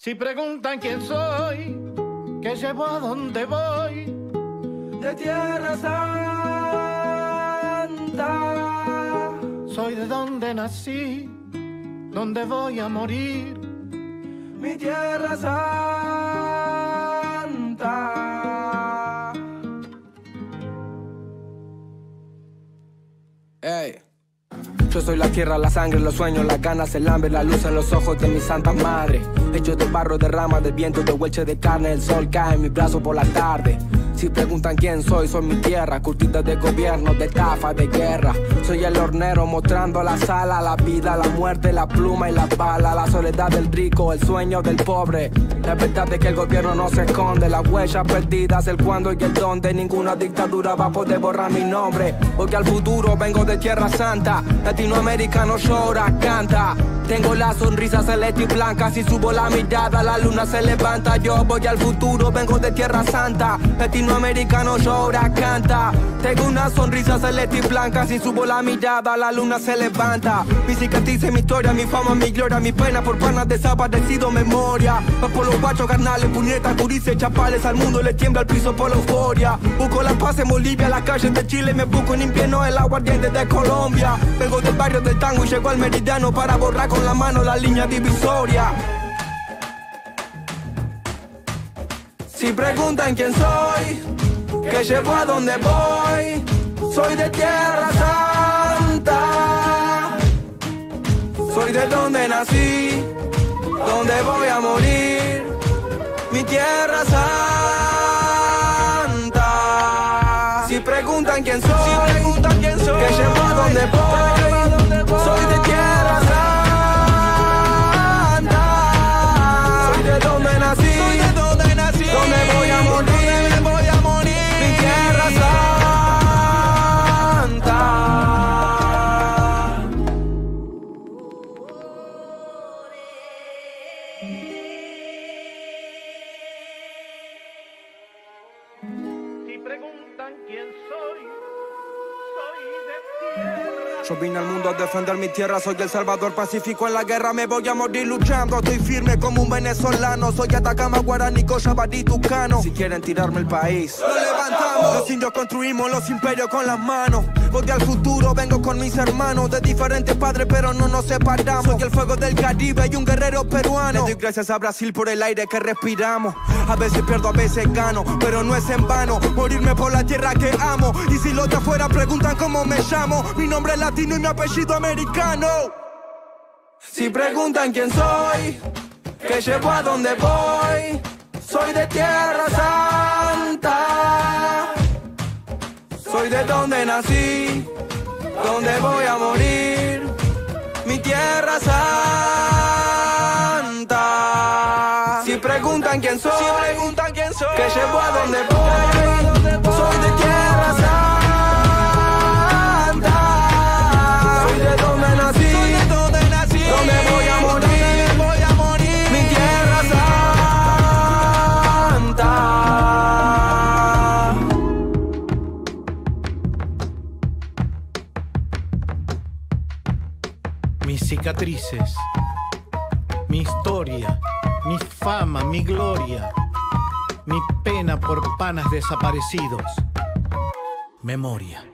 Si preguntan quién soy, qué llevo, a dónde voy, de Tierra Santa. soy de donde nací, donde voy a morir, mi Tierra Santa. Ey. Yo soy la tierra, la sangre, los sueños, las ganas, el hambre, la luz en los ojos de mi santa madre. Hecho de barro, de rama, del viento, de huelche de carne, el sol cae en mi brazo por la tarde. Si preguntan quién soy mi tierra, curtida de gobierno, de estafa, de guerra. Soy el hornero mostrando la sala, la vida, la muerte, la pluma y la bala, la soledad del rico, el sueño del pobre. La verdad es que el gobierno no se esconde, las huellas perdidas, el cuándo y el dónde. Ninguna dictadura va a poder borrar mi nombre, porque al futuro vengo de Tierra Santa. Latinoamericano llora, canta. Tengo la sonrisa celeste y blanca, si subo la mirada la luna se levanta. Yo voy al futuro, vengo de Tierra Santa. Latinoamericano llora, canta. Tengo una sonrisa celeste y blanca, si subo la mirada la luna se levanta. Mi cicatriz, mi historia, mi fama, mi gloria, mi pena por panas desaparecido, memoria. Va por los guachos, carnales, puñetas, gurises, chapales, al mundo le tiembla el piso por la euforia. Busco la paz en Bolivia, las calles de Chile, me busco en invierno el aguardiente de Colombia. Vengo del barrio del tango y llego al meridiano para borrar con la mano la línea divisoria. Si preguntan quién soy, qué llevo, a dónde voy, soy de Tierra Santa. Soy de donde nací, donde voy a morir, mi Tierra Santa. Si preguntan quién soy, qué llevo, a dónde voy, soy de Tierra Santa. Soy de donde nací, donde voy a morir, mi Tierra Santa. si preguntan quién soy de tierra. Yo vine al mundo a defender mi tierra, soy el salvador pacífico en la guerra, me voy a morir luchando, estoy firme como un venezolano, soy Atacama, Guaraní, Cochabamba, Tucano. Si quieren tirarme el país, lo levantamos. Los indios construimos los imperios con las manos. Voy al futuro, vengo con mis hermanos, de diferentes padres pero no nos separamos. Soy el fuego del Caribe y un guerrero peruano. Le doy gracias a Brasil por el aire que respiramos. A veces pierdo, a veces gano, pero no es en vano morirme por la tierra que amo. Y si los de afuera preguntan cómo me llamo, mi nombre es latino y mi apellido americano. Si preguntan quién soy, qué llevo, a dónde voy, soy de Tierra Santa. Soy de donde nací, donde voy a morir, mi Tierra Santa. Si preguntan quién soy, qué llevo, a dónde voy, soy de Tierra Santa. Soy de donde nací, donde voy a morir, mi Tierra Santa. Mis cicatrices, mi historia, mi fama, mi gloria, mi pena por panas desaparecidos, memoria.